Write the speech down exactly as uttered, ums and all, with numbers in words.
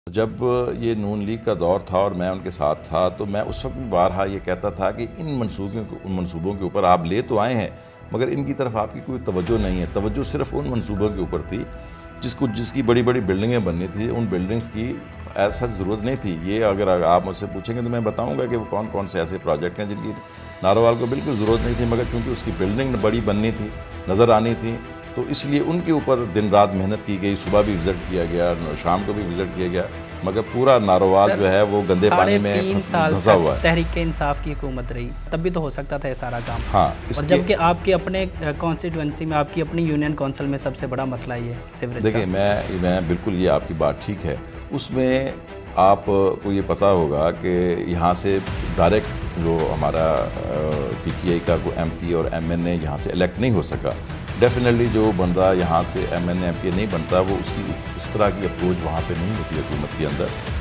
जब ये नून लीग का दौर था और मैं उनके साथ था तो मैं उस वक्त भी बारहा ये कहता था कि इन मनसूबों के उन मनसूबों के ऊपर आप ले तो आए हैं मगर इनकी तरफ आपकी कोई तवज्जो नहीं है। तवज्जो सिर्फ उन मनसूबों के ऊपर थी जिसको जिसकी बड़ी बड़ी बिल्डिंगें बननी थी। उन बिल्डिंग्स की ऐसा ज़रूरत नहीं थी। ये अगर आप मुझसे पूछेंगे तो मैं बताऊंगा कि वो कौन कौन से ऐसे प्रोजेक्ट हैं जिनकी नारोवाल को बिल्कुल ज़रूरत नहीं थी मगर चूँकि उसकी बिल्डिंग बड़ी बननी थी, नज़र आनी थी, तो इसलिए उनके ऊपर दिन रात मेहनत की गई। सुबह भी विज़िट किया गया, शाम को भी विज़िट किया गया, मगर पूरा नारोवाल जो है वो गंदे पानी में धंसा हुआ है। तहरीक इंसाफ की हुकूमत रही, तब भी तो हो सकता था ये सारा काम। हाँ, और जबकि आपके अपने कॉन्स्टिट्यूंसी में, आपकी अपनी यूनियन काउंसिल में सबसे बड़ा मसला ये सीवरेज। देखिए, मैं मैं बिल्कुल, ये आपकी बात ठीक है। उसमें आपको ये पता होगा कि यहाँ से डायरेक्ट जो हमारा पीटीआई का कोई एमपी और एमएनए यहाँ से इलेक्ट नहीं हो सका। डेफिनेटली जो बंदा यहाँ से एमएनए एमपी नहीं बनता वो उसकी उस तरह की अप्रोच वहाँ पे नहीं होती हुकूमत के अंदर।